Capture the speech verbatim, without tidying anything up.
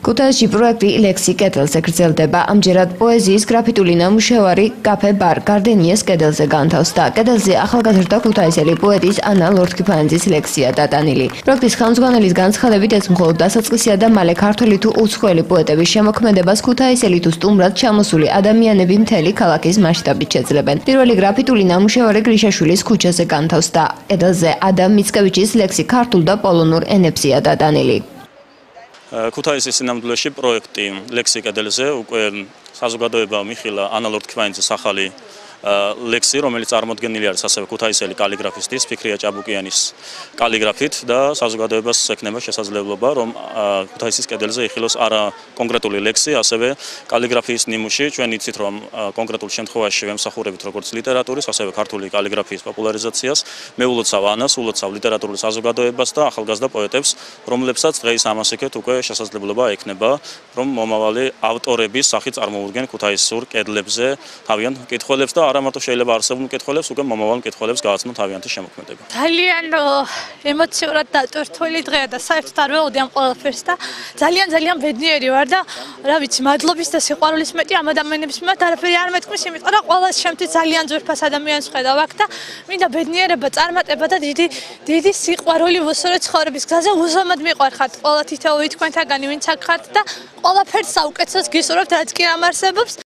ქუთაისში პროექტი ლექსი კედელზე გრძელდება. ამჯერად პოეზიის გრაფიტული ნამუშევარი კაფე ბარ გარდენიეს კედელზე განთავსდა. კედელზე ახალგაზრდა ქუთაისელი პოეტის ანა ლორთქიფანიძის ლექსია დატანილი. პროექტის ხელმძღვანელის განცხადებით ეს მხოლოდ დასაწყისია და მალე ქართველი თუ უცხოელი პოეტების შემოქმედებას ქუთაისელი თუ სტუმრად ჩამოსული ადამიანები მთელი ქალაქის მასშტაბით შეძლებენ. პირველი გრაფიტული ნამუშევარი გრიშაშვილის ქუჩაზე განთავსდა. კედელზე ადამ მიცკევიჩის ლექსი ქართულ და პოლონურ ენებზეა დატანილი. ქუთაისის სინამდვილეში პროექტი ლექსი კედელზე უკვე საზოგადოებამ მიხილა ანა ლორთქიფანიძის ახალი ლექსი, რომელიც წარმოდგენილი არის ასევე ქუთაისელი კალიგრაფისტის ფიქრია ჭაბუკიანის კალიგრაფით და საზოგადოებას ექნება შესაძლებლობა, რომ ქუთაისის კედელზე იხილოს არა კონკრეტული ლექსი, ასევე კალიგრაფიის ნიმუში. ჩვენ იცით, რომ კონკრეტულ შემთხვევაში ვემსახურებით როგორც ლიტერატურის, ასევე ქართული კალიგრაფიის პოპულარიზაციას. მე ულოცავ ანას, ულოცავ ლიტერატურულ საზოგადოებას და ახალგაზრდა პოეტებს, რომლებსაც დღეის ამასიკეთ უკვე შესაძლებლობა ექნება, რომ მომავალი ავტორების სახით წარმოუდგენ ქუთაისურ კედლებზე თავიანთ მკითხველებს და არა მარტო შეიძლება არსებულ მკითხველებს, უკვე მომავალ მკითხველებს გააცნო თავიანთი შემოქმედება. ძალიან ემოციურად დატვირთული დღეა და საერთოდ არ ველოდი ამ ყველაფერს და ძალიან ძალიან ბედნიერი ვარ და რა ვიცი, მადლობის და სიყვარულის მეტი ამ ადამიანების მიმართ არაფერი არ მეთქმის, იმიტომ რომ ყოველს შემთხვევით ძალიან ძვირფას ადამიანს ხედავ აქ და მინდა ბედნიერება, წარმატება და დიდი დიდი სიყვარული ვუსურვო ცხოვრების გზაზე. უზომოდ მიყვარხართ ყველა თითოეული თქვენთაგანი, ვინც აქ ხართ და ყველაფერს საუკეთესოს გისურვებთ, რაც კი ამ არსებობს.